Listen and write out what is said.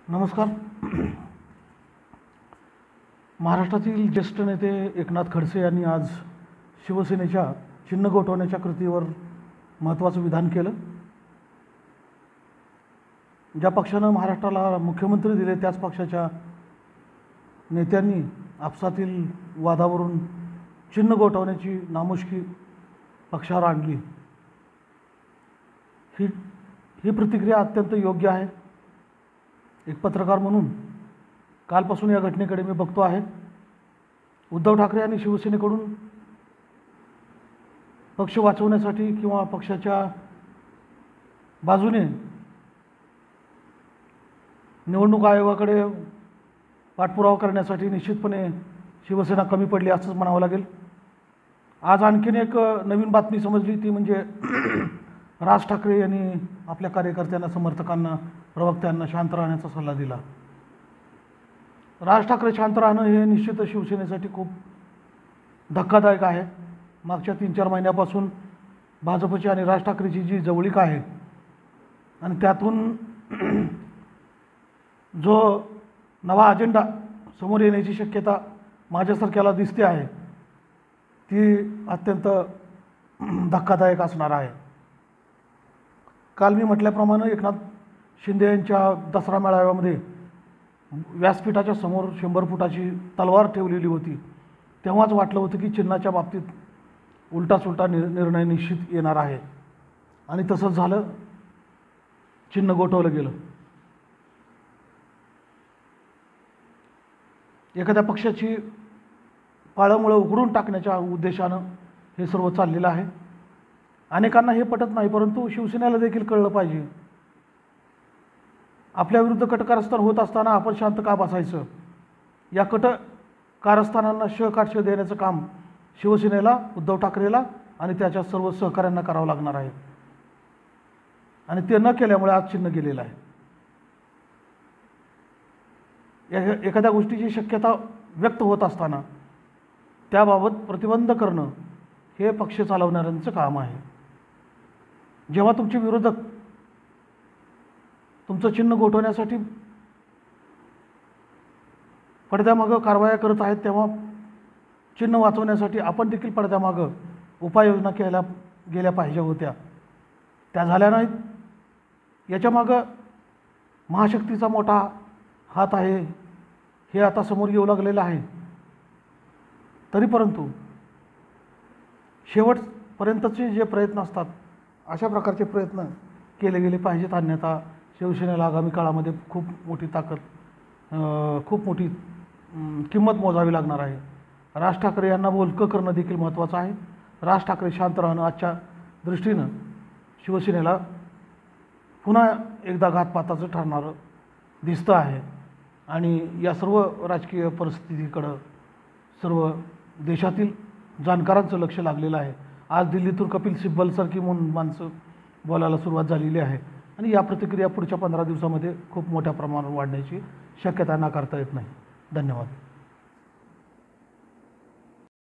नमस्कार. महाराष्ट्रातील ज्येष्ठ नेते एकनाथ खडसे यांनी आज शिवसेनेच्या चिन्ह गोठवण्याच्या कृतीवर महत्त्वाचं विधान केलं. ज्या पक्षानं महाराष्ट्राला मुख्यमंत्री दिले त्याच पक्षाच्या नेत्यांनी आपसातील वादावरून चिन्ह गोठवण्याची नामुष्की पक्षावर आणली. ही प्रतिक्रिया अत्यंत योग्य आहे. एक पत्रकार म्हणून कालपासून या घटनेकडे मी बघतो आहे. उद्धव ठाकरे यांनी शिवसेनेकडून पक्ष वाचवण्यासाठी किंवा पक्षाच्या बाजूने निवडणूक आयोगाकडे पाठपुरावा करण्यासाठी निश्चितपणे शिवसेना कमी पडली असंच म्हणावं लागेल. आज आणखीन एक नवीन बातमी समजली, ती म्हणजे राज ठाकरे यांनी आपल्या कार्यकर्त्यांना, समर्थकांना, प्रवक्त्यांना शांत राहण्याचा सल्ला दिला. राज ठाकरे शांत राहणं हे निश्चितच शिवसेनेसाठी खूप धक्कादायक आहे. मागच्या 3-4 महिन्यापासून भाजपची आणि राज ठाकरेची जी जवळीक आहे आणि त्यातून जो नवा अजेंडा समोर येण्याची शक्यता माझ्यासारख्याला दिसते आहे, ती अत्यंत धक्कादायक असणार आहे. काल मी म्हटल्याप्रमाणे एकनाथ शिंदे यांच्या दसरा मेळाव्यामध्ये व्यासपीठाच्या समोर 100 फुटाची तलवार ठेवलेली होती. तेव्हाच वाटलं होतं की चिन्हाच्या बाबतीत उलटासुलटा निर्णय निश्चित येणार आहे आणि तसंच झालं. चिन्ह गोठवलं गेलं. एखाद्या पक्षाची पाळंमुळं उघडून टाकण्याच्या उद्देशानं हे सर्व चाललेलं आहे. अनेकांना हे पटत नाही, परंतु शिवसेनेला देखील कळलं पाहिजे. आपल्याविरुद्ध कटकारस्थान होत असताना आपण शांत का बसायचं? या कारस्थानांना शकार्ष देण्याचं काम शिवसेनेला, उद्धव ठाकरेला आणि त्याच्या सर्व सहकाऱ्यांना करावं लागणार आहे. आणि ते न केल्यामुळे आज चिन्ह गेलेलं आहे. एखाद्या गोष्टीची शक्यता व्यक्त होत असताना त्याबाबत प्रतिबंध करणं हे पक्ष चालवणाऱ्यांचं काम आहे. जेव्हा तुमचे विरोधक तुमचं चिन्ह गोठवण्यासाठी पडद्यामागं कारवाया करत आहेत, तेव्हा चिन्ह वाचवण्यासाठी आपण देखील पडद्यामागं उपाययोजना गेल्या पाहिजे होत्या. त्या झाल्या नाहीत. याच्यामागं महाशक्तीचा मोठा हात आहे हे आता समोर येऊ लागलेलं आहे. तरी परंतु शेवटपर्यंतचे जे प्रयत्न असतात, अशा प्रकारचे प्रयत्न केले गेले पाहिजेत. अन्यथा शिवसेनेला आगामी काळामध्ये खूप मोठी किंमत मोजावी लागणार आहे. राज ठाकरे यांना बोलकं करणं देखील महत्त्वाचं आहे. राज ठाकरे शांत राहणं आजच्या दृष्टीनं शिवसेनेला पुन्हा एकदा घातपाताचं ठरणारं दिसतं आहे. आणि या सर्व राजकीय परिस्थितीकडं सर्व देशातील जाणकारांचं लक्ष लागलेलं आहे. आज दिल्लीतून कपिल सिब्बलसारखी माणसं बोलायला सुरुवात झालेली आहे आणि या प्रतिक्रिया पुढच्या 15 दिवसामध्ये खूप मोठ्या प्रमाणावर वाढण्याची शक्यता नाकारता येत नाही. धन्यवाद.